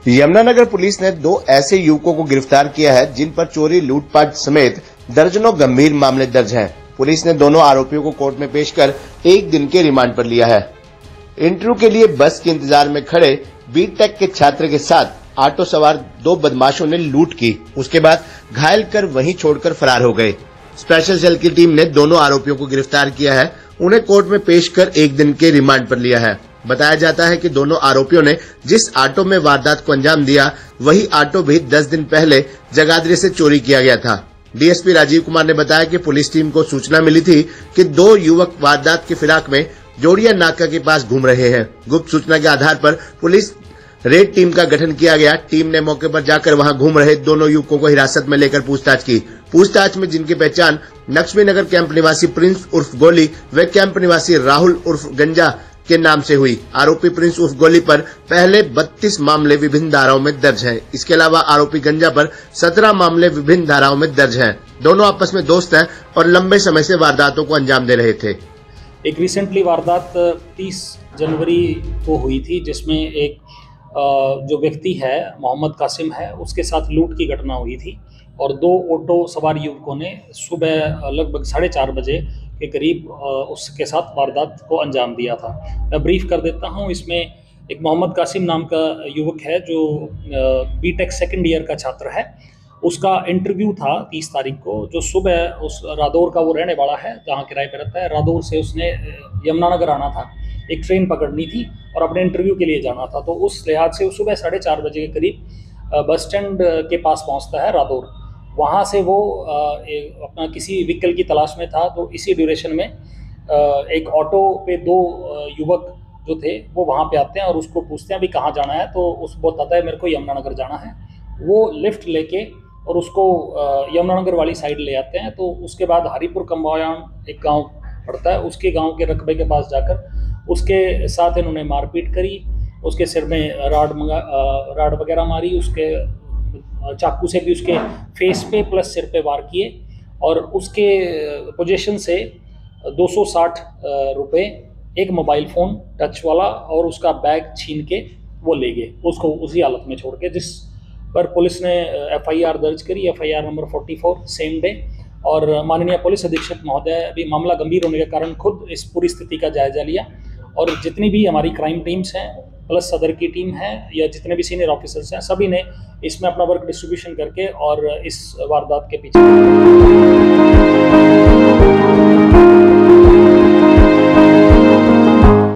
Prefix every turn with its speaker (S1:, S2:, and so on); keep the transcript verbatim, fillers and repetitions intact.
S1: Yamunanagar police ने दो ऐसे युवकों को गिरफ्तार किया है जिन पर चोरी, लूटपाट समेत दर्जनों गंभीर मामले दर्ज हैं। पुलिस ने दोनों आरोपियों को कोर्ट में पेश कर एक दिन के रिमांड पर लिया है। इंटरव्यू के लिए बस के इंतजार में खड़े बीटेक के छात्र के साथ ऑटो सवार दो बदमाशों ने लूट की, उसके बाद घायल कर वहीं छोड़कर फरार हो गए। स्पेशल सेल की टीम ने दोनों आरोपियों को गिरफ्तार किया है, उन्हें कोर्ट में पेश कर एक दिन के रिमांड पर लिया है। बताया जाता है कि दोनों आरोपियों ने जिस ऑटो में वारदात को अंजाम दिया, वही ऑटो भी दस दिन पहले जगाधरी से चोरी किया गया था। डीएसपी राजीव कुमार ने बताया कि पुलिस टीम को सूचना मिली थी कि दो युवक वारदात की फिराक में जोड़िया नाका के पास घूम रहे हैं। गुप्त सूचना के आधार पर पुलिस रेड टीम का गठन किया गया। टीम ने मौके पर जाकर वहां घूम रहे दोनों युवकों को हिरासत में लेकर पूछताछ की। पूछताछ में जिनकी पहचान लक्ष्मी नगर कैंप निवासी प्रिंस उर्फ गोली व कैंप निवासी राहुल उर्फ गंजा के नाम से हुई। आरोपी प्रिंस उर्फ गोली पर पहले बत्तीस मामले विभिन्न धाराओं में दर्ज हैं। इसके अलावा आरोपी गंजा पर सत्रह मामले विभिन्न धाराओं में दर्ज हैं। दोनों आपस में दोस्त हैं और लंबे समय से वारदातों को अंजाम दे रहे थे।
S2: एक रिसेंटली वारदात तीस जनवरी को हुई थी, जिसमें एक जो व्यक्ति है मोहम्मद कासिम है, उसके साथ लूट की घटना हुई थी और दो ऑटो सवार युवकों ने सुबह लगभग साढ़े चार बजे के करीब उसके साथ वारदात को अंजाम दिया था। मैं ब्रीफ कर देता हूं। इसमें एक मोहम्मद कासिम नाम का युवक है जो बीटेक सेकंड ईयर का छात्र है। उसका इंटरव्यू था तीस तारीख को, जो सुबह उस रादौर का वो रहने वाला है, जहां किराए पर रहता है। रादौर से उसने यमुनानगर आना था, एक ट्रेन पकड़नी थी और अपने इंटरव्यू के लिए जाना था। तो उस लिहाज से वो सुबह साढ़े चार बजे के करीब बस स्टैंड के पास पहुंचता है रादौर। वहाँ से वो अपना किसी व्हीकल की तलाश में था। तो इसी ड्यूरेशन में एक ऑटो पे दो युवक जो थे वो वहाँ पे आते हैं और उसको पूछते हैं अभी कहाँ जाना है। तो उस बताता है मेरे को यमुनानगर जाना है। वो लिफ्ट लेके और उसको यमुनानगर वाली साइड ले आते हैं। तो उसके बाद हरिपुर कम्बायान एक गांव पड़ता है, उसके गांव के रकबे के पास जाकर उसके साथ इन्होंने मारपीट करी। उसके सिर में राड मंगा राड वगैरह मारी, उसके चाकू से भी उसके फेस पे प्लस सिर पे वार किए और उसके पोजीशन से दो सौ साठ रुपए, एक मोबाइल फ़ोन टच वाला और उसका बैग छीन के वो ले गए, उसको उसी हालत में छोड़ के। जिस पर पुलिस ने एफआईआर दर्ज करी, एफआईआर नंबर चौवालीस सेम डे। और माननीय पुलिस अधीक्षक महोदय अभी मामला गंभीर होने के कारण खुद इस पूरी स्थिति का जायजा लिया और जितनी भी हमारी क्राइम टीम्स हैं प्लस सदर की टीम है या जितने भी सीनियर ऑफिसर्स हैं, सभी ने इसमें अपना वर्क डिस्ट्रीब्यूशन करके और इस वारदात के पीछे